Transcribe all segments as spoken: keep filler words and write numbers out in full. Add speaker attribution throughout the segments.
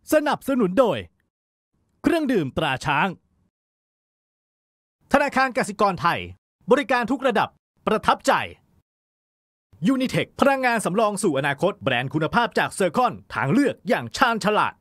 Speaker 1: สนับสนุนโดยเครื่องดื่มตราช้างธนาคารกสิกรไทยบริการทุกระดับประทับใจ Unitech พลังงานสำรองสู่อนาคตแบรนด์คุณภาพจากเซอร์คอนทางเลือกอย่างชาญฉลาด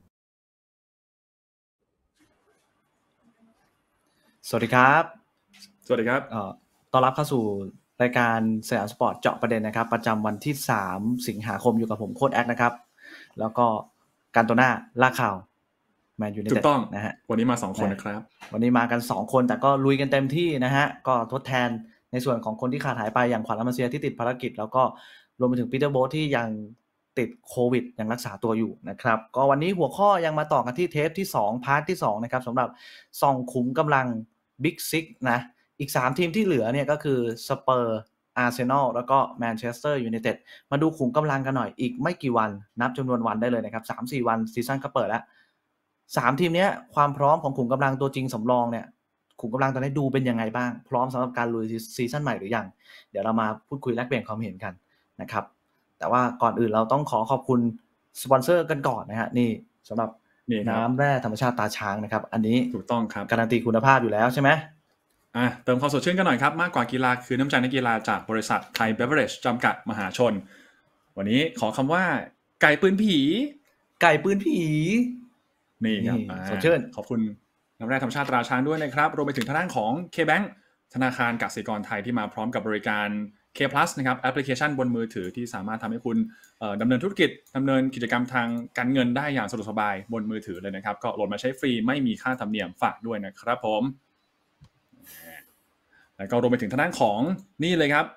Speaker 2: สวัสดีครับ
Speaker 3: สวัสดีครับ
Speaker 2: เอ่อต้อนรับเข้าสู่รายการสยามสปอร์ตเจาะประเด็นนะครับประจำวันที่สามสิงหาคมอยู่กับผมโค้ชแอคนะครับแล้วก็การตัวหน้าล่าข่าวแมนยูไนเต็ด
Speaker 3: ถูกต้อง
Speaker 2: นะฮะ
Speaker 3: วันนี้มาสองคนนะครับ
Speaker 2: วันนี้มากันสองคนแต่ก็ลุยกันเต็มที่นะฮะก็ทดแทนในส่วนของคนที่ขาดหายไปอย่างขวัญอมาเซียที่ติดภารกิจแล้วก็รวมไปถึงปีเตอร์โบ๊ทที่ยังติดโควิดยังรักษาตัวอยู่นะครับก็วันนี้หัวข้อยังมาต่อกันที่เทปที่สองพาร์ทที่สองนะครับสำหรับส่องขุมกำลังบิ๊กซิกนะอีกสามทีมที่เหลือเนี่ยก็คือสเปอร์อาร์เซนอลแล้วก็แมนเชสเตอร์ยูไนเต็ดมาดูขุมกำลังกันหน่อยอีกไม่กี่วันนับจำนวนวันได้เลยนะครับ สามถึงสี่ วันซีซั่นก็เปิดแล้วสามทีมนี้ความพร้อมของขุมกำลังตัวจริงสำรองเนี่ยขุมกำลังตอนนี้ดูเป็นยังไงบ้างพร้อมสำหรับการลุยซีซั่นใหม่หรือยังเดี๋ยวเรามาพูดคุยแลกเปลี่ยนความเห็นกันนะครับแต่ว่าก่อนอื่นเราต้องขอขอบคุณสปอนเซอร์กันก่อนนะฮะนี่สำหรับน้ำแร่ธรรมชาติตาช้างนะครับอันนี้
Speaker 3: ถูกต้องครับ
Speaker 2: การันตีคุณภาพอยู่แล้วใช่ไหม
Speaker 3: อ่ะเติมความสดชื่นกันหน่อยครับมากกว่ากีฬาคือน้ำใจนักกีฬาจากบริษัทไทยเบเวอเรจจำกัดมหาชนวันนี้ขอคำว่าไก่ปืนผี
Speaker 2: ไก่ปืนผี
Speaker 3: นี่ครับ
Speaker 2: สดชื่น
Speaker 3: ขอบคุณน้ำแร่ธรรมชาติตราช้างด้วยนะครับรวมไปถึงทางด้านของ K-Bank ธนาคารกสิกรไทยที่มาพร้อมกับบริการ K Plus นะครับแอปพลิเคชันบนมือถือที่สามารถทำให้คุณดำเนินธุรกิจดำเนินกิจกรรมทางการเงินได้อย่างสะดวกสบายบนมือถือเลยนะครับก็โหลดมาใช้ฟรีไม่มีค่าธรรมเนียมฝากด้วยนะครับผมแล้วก็รวมไปถึงทางด้านของนี่เลยครับ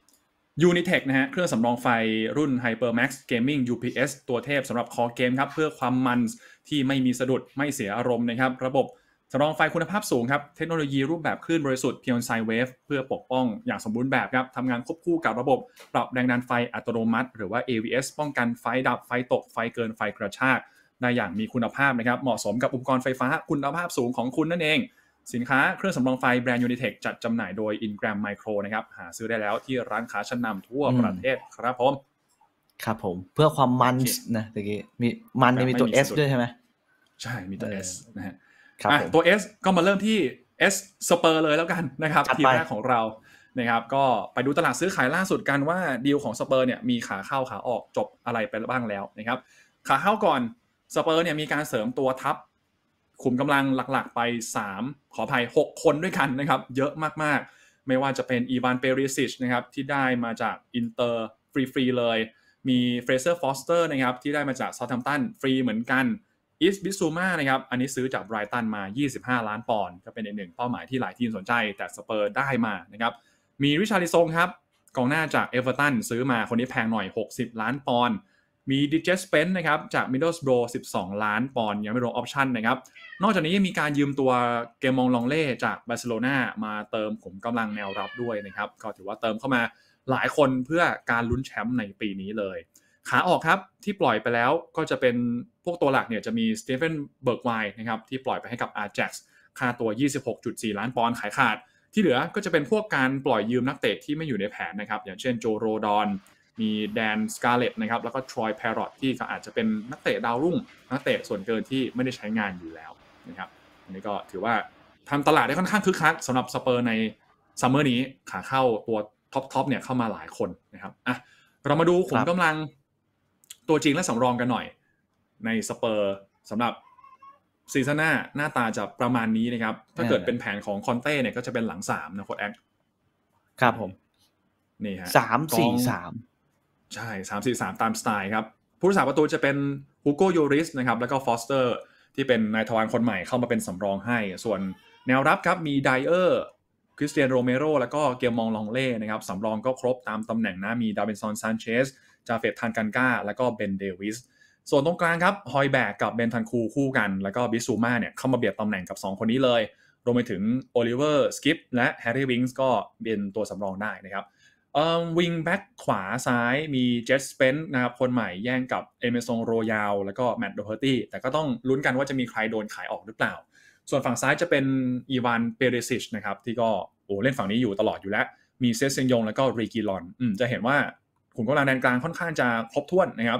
Speaker 3: Unitech นะฮะเครื่องสำรองไฟรุ่น HyperMax Gaming ยู พี เอส ตัวเทพสำหรับคอเกมครับเพื่อความมันที่ไม่มีสะดุดไม่เสียอารมณ์นะครับระบบสำรองไฟคุณภาพสูงครับเทคโนโลยีรูปแบบคลื่นบริสุทธิ์ Pion Sine Wave เพื่อปกป้องอย่างสมบูรณ์แบบครับทำงานควบคู่กับระบบปรับแรงดันไฟอัตโนมัติหรือว่า เอ วี เอส ป้องกันไฟดับไฟตกไฟเกินไฟกระชากได้อย่างมีคุณภาพนะครับเหมาะสมกับอุปกรณ์ไฟฟ้าคุณภาพสูงของคุณนั่นเองสินค้าเครื่องสำรองไฟแบรนด์ Unitech จัดจำหน่ายโดย Ingram Micro นะครับหาซื้อได้แล้วที่ร้านค้าชั้นนำทั่วประเทศครับผม
Speaker 2: ครับผมเพื่อความมันนะตะกี้มีมันนี่มีตัว S ด้วยใช่ไหม
Speaker 3: ใช่มีตัว S นะฮะตัว S ก็มาเริ่มที่ S Spur เลยแล้วกันนะครับทีมแรกของเรานะครับก็ไปดูตลาดซื้อขายล่าสุดกันว่าดีลของ Spur เนี่ยมีขาเข้าขาออกจบอะไรไปบ้างแล้วนะครับขาเข้าก่อน Spur เนี่ยมีการเสริมตัวทัพขุมกำลังหลักๆไปสามขออภัยหกคนด้วยกันนะครับเยอะมากๆไม่ว่าจะเป็นอีวานเปริซิชนะครับที่ได้มาจากอินเตอร์ฟรีๆเลยมีเฟรเซอร์ฟอสเตอร์นะครับที่ได้มาจากเซาท์แฮมป์ตันฟรีเหมือนกันอิสบิซูมานะครับอันนี้ซื้อจากไบรตันมายี่สิบห้าล้านปอนด์ก็เป็นอีกหนึ่งเป้าหมายที่หลายทีมสนใจแต่สเปอร์ได้มานะครับมีริชาร์ลิซงครับกองหน้าจากเอเวอร์ตันซื้อมาคนนี้แพงหน่อยหกสิบล้านปอนด์มีดิเจสเปนนะครับจากมิดเดิลสโบร์สิบสองล้านปอนด์ยังไม่รวมออปชั่นนะครับนอกจากนี้ยังมีการยืมตัวเกมมองลองเล่จากบาร์เซโลนามาเติมขุมกำลังแนวรับด้วยนะครับก็ถือว่าเติมเข้ามาหลายคนเพื่อการลุ้นแชมป์ในปีนี้เลยขาออกครับที่ปล่อยไปแล้วก็จะเป็นพวกตัวหลักเนี่ยจะมีสเตเฟนเบิร์กไวน์นะครับที่ปล่อยไปให้กับ Ajax ค่าตัว ยี่สิบหกจุดสี่ล้านปอนด์ขายขาดที่เหลือก็จะเป็นพวกการปล่อยยืมนักเตะที่ไม่อยู่ในแผนนะครับอย่างเช่นโจโรดอนมีแดนสกาเลตนะครับแล้วก็ทรอยแพรรอตที่ก็อาจจะเป็นนักเตะดาวรุ่งนักเตะส่วนเกินที่ไม่ได้ใช้งานอยู่แล้วนะครับอันนี้ก็ถือว่าทำตลาดได้ค่อนข้างคึกคักสำหรับสเปอร์ในซัมเมอร์นี้ขาเข้าตัวท็อปๆเนี่ยเข้ามาหลายคนนะครับอ่ะเรามาดูขุมกำลังตัวจริงและสำรองกันหน่อยในสเปอร์สำหรับซีซั่นหน้าหน้าตาจะประมาณนี้นะครับถ้าเกิดเป็นแผนของคอนเต้เนี่ยก็จะเป็นหลังสามนะโค้ชแอค
Speaker 2: ครับผม
Speaker 3: นี่ฮะ
Speaker 2: สาม สี่ สาม
Speaker 3: ใช่ สาม สี่ สาม ตามสไตล์ครับผู้รักษาประตูจะเป็นฮูโกโยริสนะครับแล้วก็ฟอสเตอร์ที่เป็นนายทวารคนใหม่เข้ามาเป็นสำรองให้ส่วนแนวรับครับมีไดเออร์คริสเตียนโรเมโรแล้วก็เกียร์มองลองเล่นะครับสำรองก็ครบตามตำแหน่งนะมีดาวินซอนซานเชสจาเฟตทันกันก้าแล้วก็เบนเดวิสส่วนตรงกลางครับฮอยแบกกับเบนทันคูคู่กันแล้วก็บิซูมาเนี่ยเข้ามาเบียดตำแหน่งกับสองคนนี้เลยรวมไปถึงโอลิเวอร์สกิปและแฮร์รี่วิงส์ก็เป็นตัวสำรองได้นะครับเอ่อวิงแบ็กขวาซ้ายมีเจสเปนนะครับคนใหม่แย่งกับเอเมซงโรยาลแล้วก็แมตต์โดเฮอร์ตี้แต่ก็ต้องลุ้นกันว่าจะมีใครโดนขายออกหรือเปล่าส่วนฝั่งซ้ายจะเป็นอีวานเปเรซิชนะครับที่ก็โอ้เล่นฝั่งนี้อยู่ตลอดอยู่แล้วมีเซซเซงยงแล้วก็รีกิลอนอืมจะเห็นว่าขุมกำลังแดนกลางค่อนข้างจะครบถ้วนนะครับ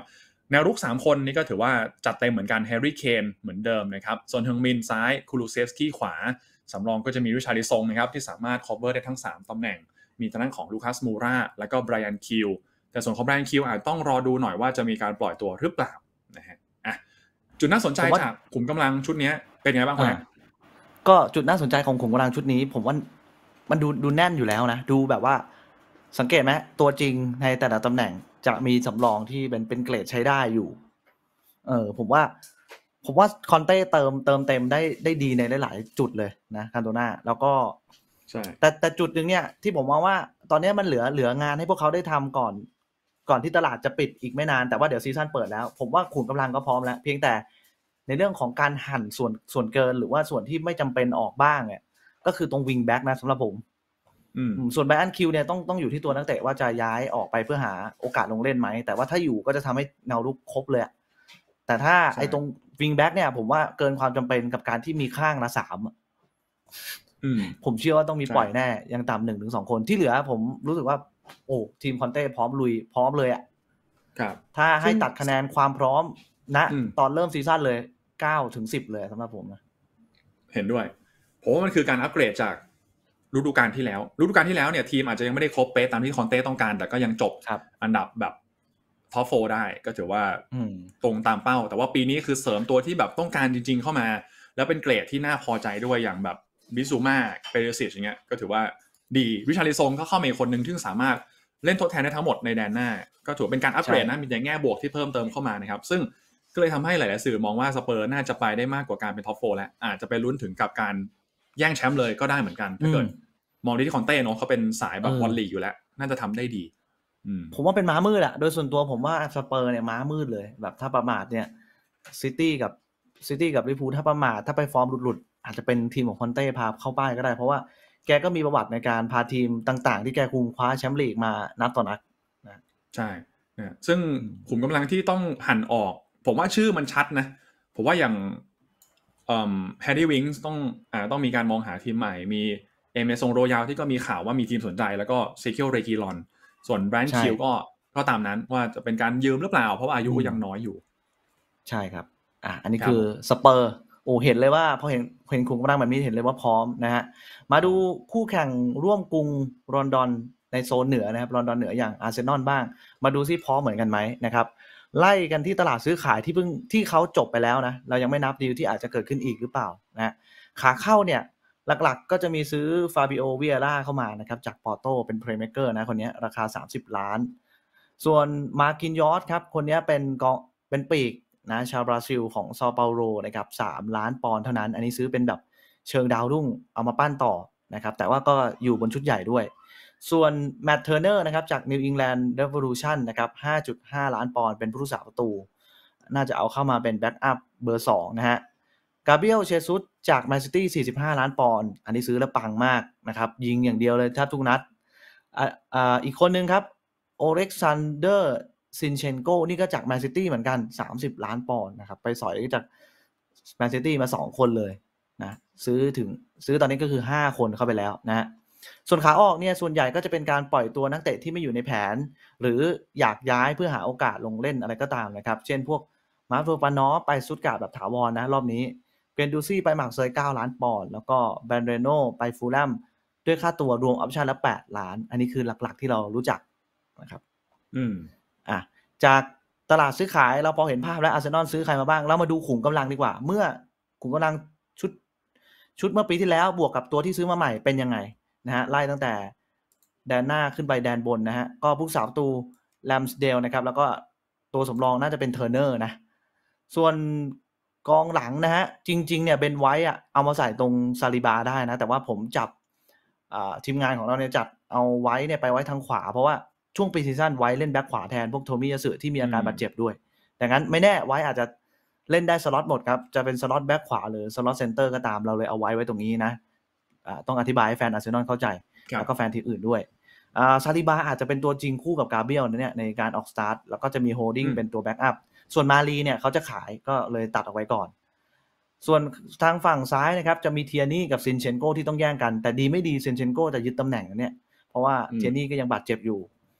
Speaker 3: แนวรุกสามคนนี่ก็ถือว่าจัดเต็มเหมือนกันแฮร์รี่เคนเหมือนเดิมนะครับส่วนเฮิงมินซ้ายคูลูเซฟสกี้ขวาสำรองก็จะมีริชาร์ลิซงนะครับที่สามารถ cover ได้ทั้งสามตำแหน่งมีทางด้านของลูคัสมูราแล้วก็ไบรอันคิวแต่ส่วนของไบรอันคิวอาจต้องรอดูหน่อยว่าจะมีการปล่อยตัวหรือเปล่านะฮะอ่ะจุดน่าสนใจจากขุมกำลังชุดนี้เป็นไงบ้างครับ
Speaker 2: ก็จุดน่าสนใจของขุมกำลังชุดนี้ผมว่ามันดูดูแน่นอยู่แล้วนะดูแบบว่าสังเกตไหมตัวจริงในแต่ละตำแหน่งจะมีสำรองที่เป็นเป็นเกรดใช้ได้อยู่เออผมว่าผมว่าคอนเต้เติมเติมเต็มได้ได้ดีในหลายๆจุดเลยนะคันโตนาแล้วก็
Speaker 3: ใช่
Speaker 2: แต่แต่จุดนึงเนี่ยที่ผมมองว่าตอนนี้มันเหลือเหลืองานให้พวกเขาได้ทำก่อนก่อนที่ตลาดจะปิดอีกไม่นานแต่ว่าเดี๋ยวซีซั่นเปิดแล้วผมว่าขุมกำลังก็พร้อมแล้วเพียงแต่ในเรื่องของการหั่นส่วนส่วนเกินหรือว่าส่วนที่ไม่จำเป็นออกบ้างเนี่ยก็คือตรงวิงแบ็กนะสำหรับผมส่วนไบรอันคิวเนี่ยต้องต้องอยู่ที่ตัวนักเตะว่าจะย้ายออกไปเพื่อหาโอกาสลงเล่นไหมแต่ว่าถ้าอยู่ก็จะทำให้แนวรุกครบเลยแต่ถ้าไอ้ตรงวิงแบ็กเนี่ยผมว่าเกินความจำเป็นกับการที่มีข้างละสามผมเชื่อว่าต้องมีปล่อยแน่ยังต่ำหนึ่งถึงสองคนที่เหลือผมรู้สึกว่าโอ้ทีมคอนเต้พร้อมลุยพร้อมเลยอ่ะถ้าให้ตัดคะแนนความพร้อมณตอนเริ่มซีซั่นเลยเก้าถึงสิบเลยสำหรับผมนะ
Speaker 3: เห็นด้วยผมว่ามันคือการอัปเกรดจากฤดูกาลที่แล้วฤดูกาลที่แล้วเนี่ยทีมอาจจะยังไม่ได้ครบเป๊ะตามที่คอนเต้ต้องการแต่ก็ยังจบอันดับแบบท็อปโฟร์ได้ก็ถือว่าตรงตามเป้าแต่ว่าปีนี้คือเสริมตัวที่แบบต้องการจริงๆเข้ามาแล้วเป็นเกรดที่น่าพอใจด้วยอย่างแบบบิซูมาเปเรซิชอย่างเงี้ยก็ถือว่าดีริชาร์ลิซงก็เข้ามาอีกคนนึงที่สามารถเล่นทดแทนได้ทั้งหมดในแดนหน้าก็ถือเป็นการอัปเกรดนะมีในแง่บวกที่เพิ่มเติมเข้ามานะครับซึ่งก็เลยทำให้หลายๆสื่อมองว่าสเปอร์น่าจะไปได้มากกว่าการเป็นท็อปโฟร์แล้วอาจจะไปลุ้นถึงกับการแย่งแชมป์เลยก็ได้เหมือนกันถ้าเกิดมองที่คอนเต้เนาะเขาเป็นสายแบบบอลลีกอยู่แล้วน่าจะทำได้ดี
Speaker 2: ผมว่าเป็นม้ามืดอะโดยส่วนตัวผมว่าสเปอร์เนี่ยม้ามืดเลยแบบถ้าประมาทเนี่ยซิตี้กับซิตี้กับลิเวอร์พูลถ้าประมาทถ้าไปฟอร์มหลุดๆอาจจะเป็นทีมของคอนเต้พาเข้าป้ายก็ได้เพราะว่าแกก็มีประวัติในการพาทีมต่างๆที่แกคุมคว้าแชมป์ลีกมานัดต่อนัดนะ
Speaker 3: ใช่นะซึ่งขุมกำลังที่ต้องหั่นออกผมว่าชื่อมันชัดนะผมว่าอย่างเอ่อแฮร์รี่วิงส์ต้องอ่าต้องมีการมองหาทีมใหม่มีเอเมซงโรยาลที่ก็มีข่าวว่ามีทีมสนใจแล้วก็เซคิลเรกิลอนส่วนแบรนด์คิวก็ก็ตามนั้นว่าจะเป็นการยืมหรือเปล่าเพราะว่าอายุยังน้อยอยู่
Speaker 2: ใช่ครับอ่ะอันนี้คือสเปอร์โอ้เห็นเลยว่าพอเห็นเห็นขุมกำลังแบบนี้เห็นเลยว่าพร้อมนะฮะมาดูคู่แข่งร่วมกรุงลอนดอนในโซนเหนือนะครับลอนดอนเหนืออย่างอาร์เซนอลบ้างมาดูซิพร้อมเหมือนกันไหมนะครับไล่กันที่ตลาดซื้อขายที่เพิ่งที่เขาจบไปแล้วนะเรายังไม่นับดีลที่อาจจะเกิดขึ้นอีกหรือเปล่านะขาเข้าเนี่ยหลักๆก็จะมีซื้อฟาบิโอเวียร่าเข้ามานะครับจากปอร์โตเป็นเพลย์เมคเกอร์นะคนนี้ราคาสามสิบล้านส่วนมาร์กินยอสครับคนนี้เป็นกองเป็นปีกนะชาวบราซิลของซาเปาโลนะครับสามล้านปอนด์เท่านั้นอันนี้ซื้อเป็นแบบเชิงดาวรุ่งเอามาปั้นต่อนะครับแต่ว่าก็อยู่บนชุดใหญ่ด้วยส่วนแมตต์เทอร์เนอร์นะครับจาก New England Revolution นะครับ ห้าจุดห้า ล้านปอนด์เป็นผู้รักษาประตูน่าจะเอาเข้ามาเป็นแบ็กอัพเบอร์สองนะฮะกาเบรียลเชซุสจากแมนซิตี้สี่สิบห้าล้านปอนด์อันนี้ซื้อแล้วปังมากนะครับยิงอย่างเดียวเลยแทบทุกนัดอ่าอ่าอีกคนนึงครับโอเล็กซานเดอร์ซินเชนโกนี่ก็จากแมนซิตี้เหมือนกันสามสิบล้านปอนด์นะครับไปสอยจากแมนซิตี้มาสองคนเลยนะซื้อถึงซื้อตอนนี้ก็คือห้าคนเข้าไปแล้วนะฮะส่วนขาออกเนี่ยส่วนใหญ่ก็จะเป็นการปล่อยตัวนักเตะที่ไม่อยู่ในแผนหรืออยากย้ายเพื่อหาโอกาสลงเล่นอะไรก็ตามนะครับเช่นพวกมาร์โฟปานอไปซุตการ์ดแบบถาวรนะรอบนี้เกนดูซี่ไปหมักเซยเก้าล้านปอนด์แล้วก็แบนเรโนไปฟูลแลมด้วยค่าตัวรวมออปชั่นละแปดล้านอันนี้คือหลักๆที่เรารู้จักนะครับ
Speaker 3: อืม
Speaker 2: อ่ะจากตลาดซื้อขายเราพอเห็นภาพแล้วอาร์เซนอลซื้อใครมาบ้างเรามาดูขุมกำลังดีกว่าเมื่อขุมกำลังชุดชุดเมื่อปีที่แล้วบวกกับตัวที่ซื้อมาใหม่เป็นยังไงนะฮะไล่ตั้งแต่แดนหน้าขึ้นไปแดนบนนะฮะก็ผู้สาวประตูแลมส์เดลนะครับแล้วก็ตัวสำรองน่าจะเป็นเทอร์เนอร์นะส่วนกองหลังนะฮะจริงๆเนี่ยเบนไว้อะเอามาใส่ตรงซาลิบาได้นะแต่ว่าผมจับทีมงานของเราเนี่ยจัดเอาไว้เนี่ยไปไว้ทางขวาเพราะว่าช่วงปีซีซั่นไว้เล่นแบ็คขวาแทนพวกโทมิยาสึที่มีอาการบาดเจ็บด้วยดังนั้นไม่แน่ไว้อาจจะเล่นได้สล็อตหมดครับจะเป็นสล็อตแบ็คขวาหรือสล็อตเซนเตอร์ก็ตามเราเลยเอาไว้ไว้ตรงนี้นะต้องอธิบายให้แฟนอาร์เซนอลเข้าใจแล้วก็แฟนทีมอื่นด้วยซาลิบาอาจจะเป็นตัวจริงคู่กับกาเบรียลเนี่ยในการออกสตาร์ทแล้วก็จะมีโฮลดิ้งเป็นตัวแบ็คอัพส่วนมาลีเนี่ยเขาจะขายก็เลยตัดออกไว้ก่อนส่วนทางฝั่งซ้ายนะครับจะมีเทียนี่กับซินเชนโกที่ต้องแย่งกันแต่ดีไม่ดีซินเชนโกจะยึดตำแหน่งเนี่ยเพราะว่าเทียนี่ก็ยังบาดเจ็บอยู่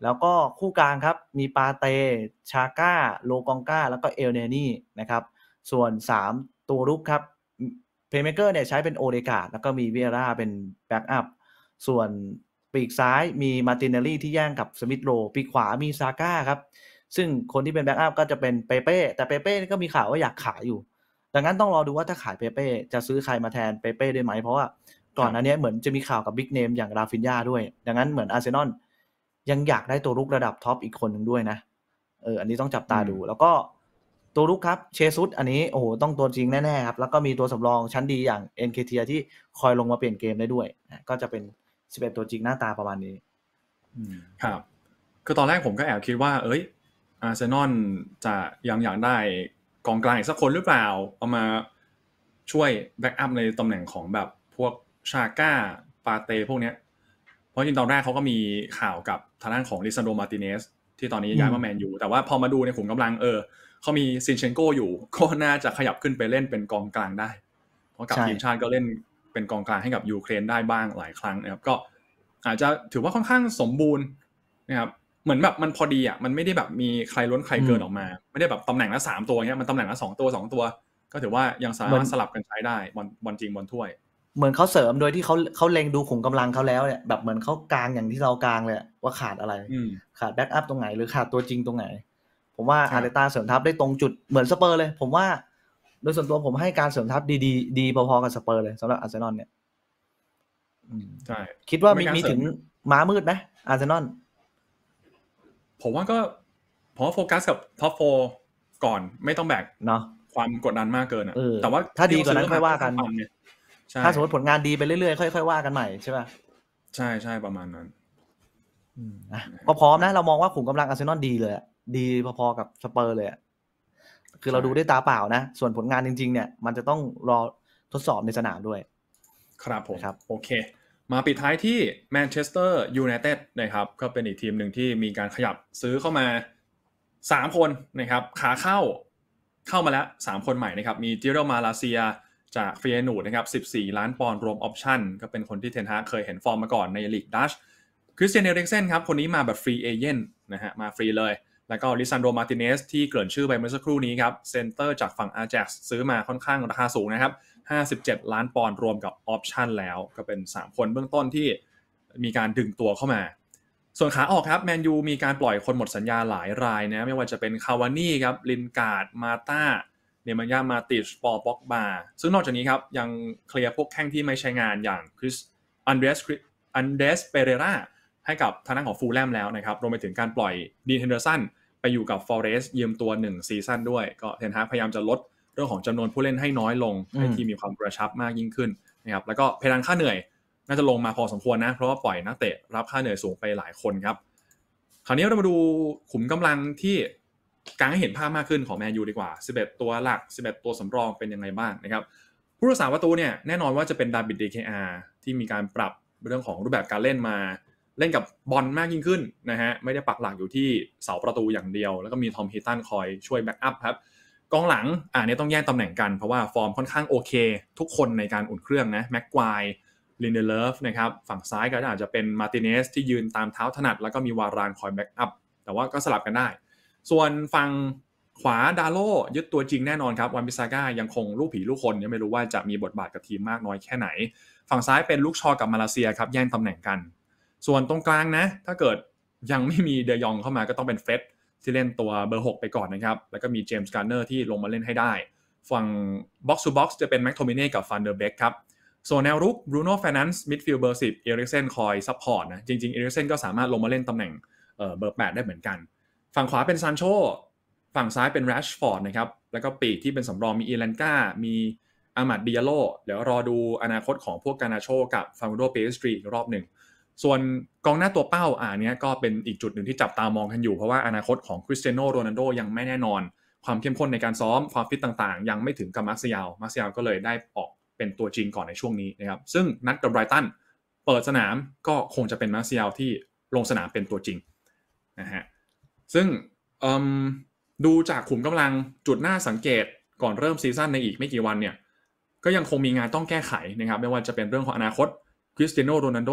Speaker 2: แล้วก็คู่กลางครับมีปาเตชาก้าโลกองก้าแล้วก็เอลเนนี่นะครับส่วนสามตัวรุกครับเพลย์เมคเกอร์เนี่ยใช้เป็นโอเดการ์ดแล้วก็มีเวียร่าเป็นแบ็กอัพส่วนปีกซ้ายมีมาร์ตินเนลลี่ที่แย่งกับสมิธโรปีกขวามีซาก้าครับซึ่งคนที่เป็นแบ็กอัพก็จะเป็นเปเป้แต่เปเป้ก็มีข่าวว่าอยากขายอยู่ดังนั้นต้องรอดูว่าถ้าขายเปเป้จะซื้อใครมาแทนเปเป้ได้ไหมเพราะว่าก่อนหน้านี้เหมือนจะมีข่าวกับบิ๊กเนมอย่างราฟินญาด้วยดังนั้นเหมือนอาร์เซนอลยังอยากได้ตัวรุกระดับท็อปอีกคนหนึ่งด้วยนะเอออันนี้ต้องจับตาดูแล้วก็ตัวรุกครับเชซุสอันนี้โอ้โหต้องตัวจริงแน่ๆครับแล้วก็มีตัวสำรองชั้นดีอย่าง เอ็น เค ที ที่คอยลงมาเปลี่ยนเกมได้ด้วยก็จะเป็นสิบเอ็ดตัวจริงหน้าตาประมาณนี้
Speaker 3: ครับคือตอนแรกผมก็แอบคิดว่าเอ้ยอาร์เซนอลจะยังอยากได้กองกลางอีกสักคนหรือเปล่าเอามาช่วยแบ็กอัพในตำแหน่งของแบบพวกชาก้าปาเต้พวกเนี้ยเพราะจริงตอนแรกเขาก็มีข่าวกับทางด้านของลิซันโดมาร์ติเนสที่ตอนนี้ย้ายมาแมนยูแต่ว่าพอมาดูในขุมกำลังเออเขามีซินเชนโกอยู่ก็น่าจะขยับขึ้นไปเล่นเป็นกองกลางได้เพราะกับทีมชาติก็เล่นเป็นกองกลางให้กับยูเครนได้บ้างหลายครั้งนะครับก็อาจจะถือว่าค่อนข้างสมบูรณ์นะครับเหมือนแบบมันพอดีอ่ะมันไม่ได้แบบมีใครล้นใครเกินออกมาไม่ได้แบบตำแหน่งละสามตัวเงี้ยมันตำแหน่งละสองตัวสองตัวก็ถือว่ายังสามารถสลับกันใช้ได้บอลบอลจริงบอลถ้วย
Speaker 2: เหมือนเขาเสริมโดยที่เขาเขาเล็งดูขุมกำลังเขาแล้วเนี่ยแบบเหมือนเขากลางอย่างที่เรากลางเลยว่าขาดอะไรขาดแบ็กอัพตรงไหนหรือขาดตัวจริงตรงไหนผมว่าอาร์เตต้าเสริมทัพได้ตรงจุดเหมือนสเปอร์เลยผมว่าโดยส่วนตัวผมให้การเสริมทัพดีๆดีพอๆกับสเปอร์เลยสำหรับอาร์เซนอลเนี่ย
Speaker 3: ใช่
Speaker 2: คิดว่ามีมีถึงม้ามืดไหมอาร์เซนอล
Speaker 3: ผมว่าก็ผมว่าโฟกัสกับท็อปโฟร์ก่อนไม่ต้องแบก
Speaker 2: เนาะ
Speaker 3: ความกดดันมากเกินอ่ะ
Speaker 2: แต่ว่าถ้าดีกว่านั้นค่อยว่ากันถ้าสมมติผลงานดีไปเรื่อยๆค่อยๆว่ากันใหม่ใช่ป่ะ
Speaker 3: ใช่ใช่ประมาณนั้น
Speaker 2: ก็พร้อมนะเรามองว่าขุมกำลังอาร์เซนอลดีเลยดีพอๆกับสเปอร์เลยคือเราดูด้วยตาเปล่านะส่วนผลงานจริงๆเนี่ยมันจะต้องรอทดสอบในสนามด้วย
Speaker 3: ครับผมครับโอเคมาปิดท้ายที่แมนเชสเตอร์ยูไนเต็ดนะครับก็เป็นอีกทีมหนึ่งที่มีการขยับซื้อเข้ามาสามคนนะครับขาเข้าเข้ามาแล้วสามคนใหม่นะครับมีจิโรมาลาเซียจากเฟียนูดนะครับสิบสี่ล้านปอนด์รวมออปชั่นก็เป็นคนที่เทนฮากเคยเห็นฟอร์มมาก่อนในลีกดัชคริสเตียนเอริกเซนครับคนนี้มาแบบฟรีเอเจนต์นะฮะมาฟรีเลยแล้วก็ลิซันโดมาร์ติเนสที่เกริ่นชื่อไปเมื่อสักครู่นี้ครับเซนเตอร์จากฝั่งอาแจ็กซ์ซื้อมาค่อนข้างราคาสูงนะครับห้าสิบเจ็ดล้านปอนด์รวมกับออปชั่นแล้วก็เป็นสามคนเบื้องต้นที่มีการดึงตัวเข้ามาส่วนขาออกครับแมนยูมีการปล่อยคนหมดสัญญาหลายรายนะไม่ว่าจะเป็นคาวานี่ครับลินการ์ดมาต้าเนมานยามาติชปอลป็อกบาซึ่งนอกจากนี้ครับยังเคลียร์พวกแข้งที่ไม่ใช้งานอย่างคริสอันเดรสอันเดรสเปเรราให้กับทางด้านของฟูลแลมแล้วนะครับรวมไปถึงการปล่อยดีนเฮนเดอร์สันไปอยู่กับฟอเรสต์ยืมตัวหนึ่งซีซั่นด้วยก็เทนฮากพยายามจะลดเรื่องของจำนวนผู้เล่นให้น้อยลงให้ทีมมีความกระชับมากยิ่งขึ้นนะครับแล้วก็เพดานค่าเหนื่อยน่าจะลงมาพอสมควรนะเพราะว่าปล่อยนักเตะรับค่าเหนื่อยสูงไปหลายคนครับคราวนี้เรามาดูขุมกำลังที่กางให้เห็นภาพมากขึ้นของแมนยูดีกว่าสิบเอ็ดตัวหลักสิบเอ็ดตัวสำรองเป็นยังไงบ้างนะครับผู้รักษาประตูเนี่ยแน่นอนว่าจะเป็นดาวิด ดี เค อาร์ ที่มีการปรับเรื่องของรูปแบบการเล่นมาเล่นกับบอลมากยิ่งขึ้นนะฮะไม่ได้ปักหลักอยู่ที่เสาประตูอย่างเดียวแล้วก็มีทอมฮิตตันคอยช่วยแบ็กอัพครับกองหลังอ่าเนี่ยต้องแยกตำแหน่งกันเพราะว่าฟอร์มค่อนข้างโอเคทุกคนในการอุ่นเครื่องนะแม็กควายลินเดเลฟนะครับฝั่งซ้ายก็อาจจะเป็นมาร์ติเนสที่ยืนตามเท้าถนัดแล้วก็มีวารานคอยแบ็กอัพแต่ว่าก็สลับกันได้ส่วนฝั่งขวาดาโลยึดตัวจริงแน่นอนครับวันบิซาก้ายังคงลูกผีลูกคนยังไม่รู้ว่าจะมีบทบาทกับทีมมากน้อยแค่ไหนฝั่งซ้ายเป็นลูกชอกับมาเลเซียครับแย่งตำแหน่งกันส่วนตรงกลางนะถ้าเกิดยังไม่มีเดยองเข้ามาก็ต้องเป็นเฟร็ดที่เล่นตัวเบอร์หกไปก่อนนะครับแล้วก็มีเจมส์การ์เนอร์ที่ลงมาเล่นให้ได้ฝั่งบ็อกซ์ทูบ็อกซ์จะเป็นแม็กโทมิเน่กับฟันเดอร์เบคครับส่วนแนวรุกบรูโน่เฟร์นันซ์มิดฟิลด์เบอร์สิบเอริกเซนคอยซัพพอร์ตนะจริงๆเอริกเซนก็สามารถลงมาเล่นตำแหน่งเอ่อเบอร์แปดได้เหมือนกันฝั่งขวาเป็นซานโชฝั่งซ้ายเป็นแรชฟอร์ดนะครับแล้วก็ปีกที่เป็นสำรองมีอีแลนก้ามีอามัดดิอาโลเดี๋ยวรอดูอนาคตของพวกกานาโชกับฟามูโดเปสตรีอีกรอบหนึ่งส่วนกองหน้าตัวเป้าอ่าเนี้ยก็เป็นอีกจุดหนึ่งที่จับตามองกันอยู่เพราะว่าอนาคตของคริสเตียโนโรนัลโดยังไม่แน่นอนความเข้มข้นในการซ้อมความฟิตต่างๆยังไม่ถึงกับมาร์เซียลมาร์เซียลก็เลยได้ออกเป็นตัวจริงก่อนในช่วงนี้นะครับซึ่งนัดกับไบรตันเปิดสนามก็คงจะเป็นมาร์เซียลที่ลงสนามเป็นตัวจริงนะฮะซึ่งดูจากขุมกำลังจุดน่าสังเกตก่อนเริ่มซีซั่นในอีกไม่กี่วันเนี่ยก็ยังคงมีงานต้องแก้ไขนะครับไม่ว่าจะเป็นเรื่องของอนาคตคริสเตียโนโรนัลโด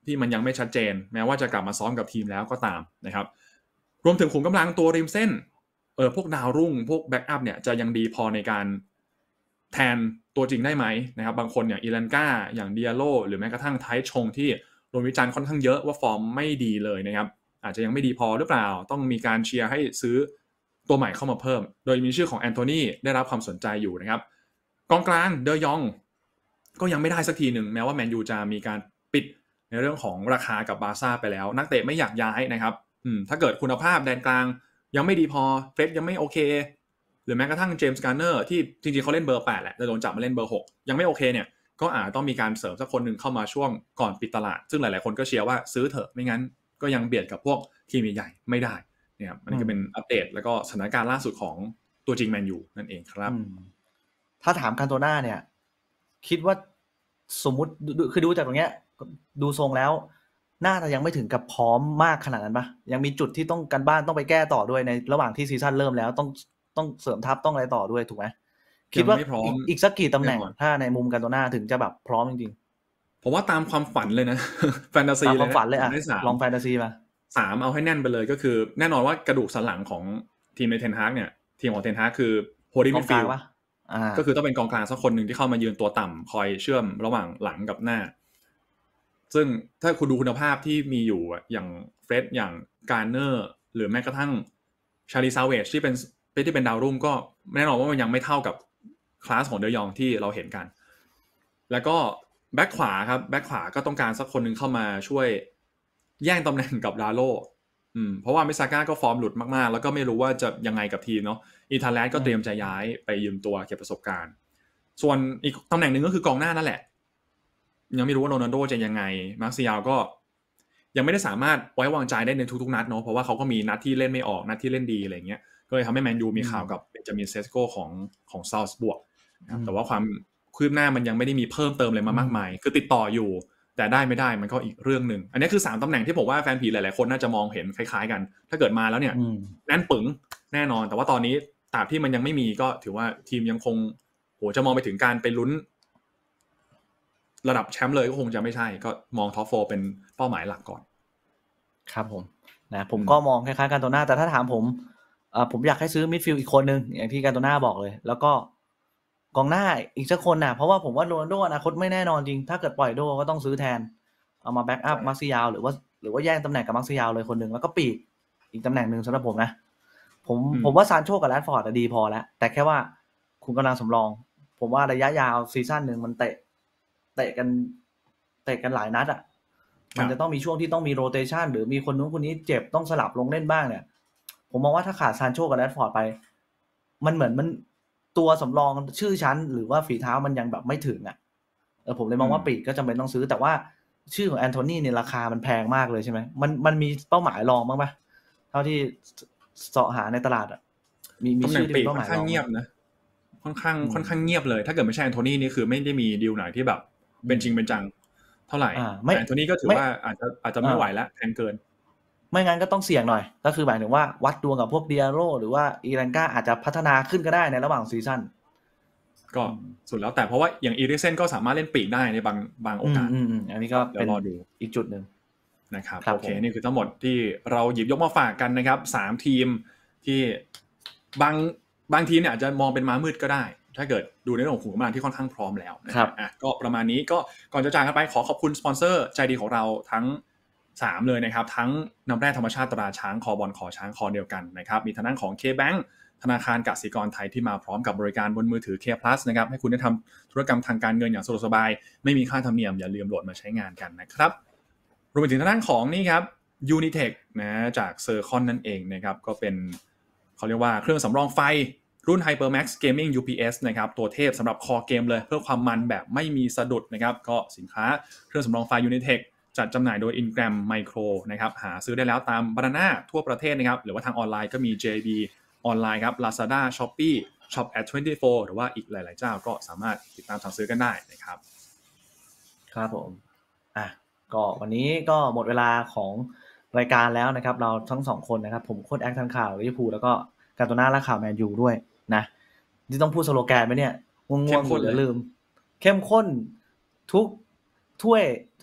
Speaker 3: ที่มันยังไม่ชัดเจนแม้ว่าจะกลับมาซ้อมกับทีมแล้วก็ตามนะครับรวมถึงขุมกำลังตัวริมเส้นเออพวกดาวรุ่งพวกแบ็กอัพเนี่ยจะยังดีพอในการแทนตัวจริงได้ไหมนะครับบางคนอย่างอีแลนกาอย่างเดียโลหรือแม้กระทั่งไทชงที่โดนวิจารณ์ค่อนข้างเยอะว่าฟอร์มไม่ดีเลยนะครับอาจจะยังไม่ดีพอหรือเปล่าต้องมีการเชียร์ให้ซื้อตัวใหม่เข้ามาเพิ่มโดยมีชื่อของแอนโทนีได้รับความสนใจอยู่นะครับกองกลางเดยองก็ยังไม่ได้สักทีหนึ่งแม้ว่าแมนยูจะมีการปิดในเรื่องของราคากับบาร์ซ่าไปแล้วนักเตะไม่อยากย้ายนะครับอืมถ้าเกิดคุณภาพแดนกลางยังไม่ดีพอเฟร็ดยังไม่โอเคหรือแม้กระทั่งเจมส์การ์เนอร์ที่จริงๆเขาเล่นเบอร์แปดแหละแต่โดนจับมาเล่นเบอร์หกยังไม่โอเคเนี่ยก็อาจต้องมีการเสริมสักคนหนึ่งเข้ามาช่วงก่อนปิดตลาดซึ่งหลายๆคนก็เชียร์ว่าซื้อเถอะไม่งั้นก็ยังเบียดกับพวกทีมใหญ่ๆไม่ได้เนี่ยมันก็เป็นอัปเดตแล้วก็สถานการณ์ล่าสุดของตัวจริงแมนยูนั่นเองครับ
Speaker 2: ถ้าถามการตัวหน้าเนี่ยคิดว่าสมมุติคือดูจากตรงเนี้ยดูทรงแล้วน่าจะยังไม่ถึงกับพร้อมมากขนาดนั้นปะยังมีจุดที่ต้องกันบ้านต้องไปแก้ต่อด้วยในระหว่างที่ซีซั่นเริ่มแล้วต้องต้องเสริมทัพต้องอะไรต่อด้วยถูกไหมคิดว่าอีกสักกี่ตำแหน่งถ้าในมุมการตัวหน้าถึงจะแบบพร้อมจริง
Speaker 3: ๆผมว่าตามความฝันเลยนะแฟนตาซีเลย
Speaker 2: ความฝันเลยอ่ะลองแฟนตาซีมา
Speaker 3: สามเอาให้แน่นไปเลยก็คือแน่นอนว่ากระดูกสันหลังของทีมในเทนฮากเนี่ยทีมของเทนฮากคือโฮดี้มิดฟิลด์ก็คือต้องเป็นกองกลางสักคนหนึ่งที่เข้ามายืนตัวต่ำคอยเชื่อมระหว่างหลังกับหน้าซึ่งถ้าคุณดูคุณภาพที่มีอยู่อย่างเฟร็ดอย่างการ์เนอร์หรือแม้กระทั่งชาลีซาเวจที่เป็นที่เป็นดาวรุ่งก็แน่นอนว่ามันยังไม่เท่ากับคลาสของเดยองที่เราเห็นกันแล้วก็แบ็คขวาครับแบ็คขวาก็ต้องการสักคนหนึ่งเข้ามาช่วยแย่งตำแหน่งกับลาโลอืมเพราะว่ามิซาก้าก็ฟอร์มหลุดมากๆแล้วก็ไม่รู้ว่าจะยังไงกับทีมเนาะอีธาแลนด์ก็เตรียมจะย้ายไปยืมตัวเก็บประสบการณ์ส่วนอีกตำแหน่งหนึ่งก็คือกองหน้านั่นแหละยังไม่รู้ว่าโรนัลโดจะยังไงมาร์เซียลก็ยังไม่ได้สามารถไว้วางใจได้ในทุกๆนัดเนาะเพราะว่าเขาก็มีนัดที่เล่นไม่ออกนัดที่เล่นดีอะไรเงี้ยก็เลยทำให้แมนยูมีข่าวกับเบนจามินเซสโกของของซาลซบวร์กนะครับแต่ว่าความคืบหน้ามันยังไม่ได้มีเพิ่มเติมอะไรมามากมายคือติดต่ออยู่แต่ได้ไม่ได้มันก็อีกเรื่องนึงอันนี้คือสามตำแหน่งที่ผมว่าแฟนผีหลายๆคนน่าจะมองเห็นคล้ายๆกันถ้าเกิดมาแล้วเนี่ยแน่นปึ๋งแน่นอนแต่ว่าตอนนี้ตราบที่มันยังไม่มีก็ถือว่าทีมยังคงโหจะมองไปถึงการไปลุ้นระดับแชมป์เลยก็คงจะไม่ใช่ก็มองท็อปโฟร์เป็นเป้าหมายหลักก่อน
Speaker 2: ครับผมนะผมก็มองคล้ายๆกันตัวหน้าแต่ถ้าถามผมเอ่อผมอยากให้ซื้อมิดฟิลด์อีกคนนึงอย่างที่การตัวหน้าบอกเลยแล้วก็กองหน้าอีกสักคนน่ะเพราะว่าผมว่าโรนัลโดอนาคตไม่แน่นอนจริงถ้าเกิดปล่อยโดก็ต้องซื้อแทนเอามาแบ็กอัพมาร์เซียลหรือว่าหรือว่าแย่งตำแหน่งกับมาร์เซียลเลยคนนึงแล้วก็ปีกอีกตำแหน่งนึงสำหรับผมนะผมผมว่าซานโชกับแรดฟอร์ดดีพอแล้วแต่แค่ว่าคุณกำลังสำรองผมว่าระยะยาวซีซั่นนึงมันเตะเตะกันเตะกันหลายนัดอ่ะมันจะต้องมีช่วงที่ต้องมีโรเตชันหรือมีคนนู้นคนนี้เจ็บต้องสลับลงเล่นบ้างเนี่ยผมมองว่าถ้าขาดซานโชกับแรดฟอร์ดไปมันเหมือนมันตัวสำรองชื่อชั้นหรือว่าฝีเท้ามันยังแบบไม่ถึงอ่ะเออผมเลยมองว่าปีกก็จำเป็นต้องซื้อแต่ว่าชื่อของแอนโทนีเนี่ยราคามันแพงมากเลยใช่ไหมมันมันมีเป้าหมายรองบ้างปะเท่าที่เสาะหาในตลาดอ่ะมีมีชื่อที่เป็นเป้าหมายรอง
Speaker 3: เงียบนะค่อนข้างค่อนข้างเงียบเลยถ้าเกิดไม่ใช่แอนโทนีนี่คือไม่ได้มีดีลไหนที่แบบเป็นจริงเป็นจังเท่าไหร่แอนโทนีก็ถือว่าอาจจะอาจจะไม่ไหวแล้วแพงเกิน
Speaker 2: ไม่งั้นก็ต้องเสี่ยงหน่อยก็คือหมายถึงว่าวัดดวงกับพวกเดียโรหรือว่าอีแลนกาอาจจะพัฒนาขึ้นก็ได้ในระหว่างซีซั่น
Speaker 3: ก็สุดแล้วแต่เพราะว่าอย่างอีริเซนก็สามารถเล่นปีกได้ในบางบางโอกาส
Speaker 2: อันนี้ก็เป็นอีกจุดหนึ่ง
Speaker 3: นะครับโอเคนี่คือทั้งหมดที่เราหยิบยกมาฝากกันนะครับสามทีมที่บางบางทีมเนี่ยอาจจะมองเป็นม้ามืดก็ได้ถ้าเกิดดูในเรื่องของขุมกำลังที่ค่อนข้างพร้อมแล้วนะครับอ่ะก็ประมาณนี้ก็ก่อนจะจากกันไปขอขอบคุณสปอนเซอร์ใจดีของเราทั้งสามเลยนะครับทั้งน้ำแร่ธรรมชาติตราช้างคอบอลคอช้างคอเดียวกันนะครับมีทางด้านของ K-Bank ธนาคารกสิกรไทยที่มาพร้อมกับบริการบนมือถือ K Plus นะครับให้คุณได้ทำธุรกรรมทางการเงินอย่างสะดวกสบายไม่มีค่าธรรมเนียมอย่าลืมโหลดมาใช้งานกันนะครับรวมไปถึงทางด้านของนี่ครับ Unitech นะจาก Circon นั่นเองนะครับก็เป็นเขาเรียกว่าเครื่องสำรองไฟรุ่น HyperMax Gaming ยู พี เอส นะครับตัวเทพสำหรับคอเกมเลยเพื่อความมันแบบไม่มีสะดุดนะครับก็สินค้าเครื่องสำรองไฟ Unitech จัดจำหน่ายโดย Ingram Micro นะครับหาซื้อได้แล้วตาม Banana ทั่วประเทศนะครับหรือว่าทางออนไลน์ก็มี เจ บี ออนไลน์ครับ Lazada Shopee Shop at ยี่สิบสี่หรือว่าอีกหลายๆเจ้าก็สามารถติดตามสั่งซื้อกันได้นะครับ
Speaker 2: ครับผมอ่ะก็วันนี้ก็หมดเวลาของรายการแล้วนะครับเราทั้งสองคนนะครับผมโค้ชแอคทันข่าวลิเวอร์พูลแล้วก็การ์ตูน่าและข่าวแมนยูด้วยนะที่ต้องพูดสโลแกนไหมเนี่ยง่วงๆอย่าลืมเข้มข้นทุกถ้วยทุก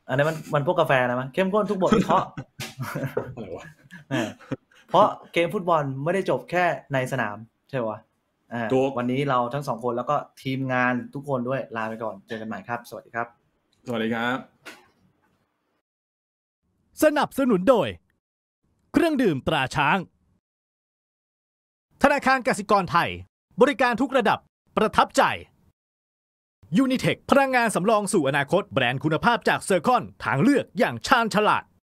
Speaker 2: อันนี้มันมันพวกกาแฟนะมั้ยเข้มข้นทุกบทวิเคราะห์
Speaker 3: อะไรวะ
Speaker 2: เพราะเกมฟุตบอลไม่ได้จบแค่ในสนามใช่ป่ะอ่าวันนี้เราทั้งสองคนแล้วก็ทีมงานทุกคนด้วยลาไปก่อนเจอกันใหม่ครับสวัสดีครับ
Speaker 3: สวัสดีครับ
Speaker 1: สนับสนุนโดยเครื่องดื่มตราช้างธนาคารกสิกรไทยบริการทุกระดับประทับใจ Unitech พลังงานสำรองสู่อนาคตแบรนด์คุณภาพจากเซอร์คอนทางเลือกอย่างชาญฉลาด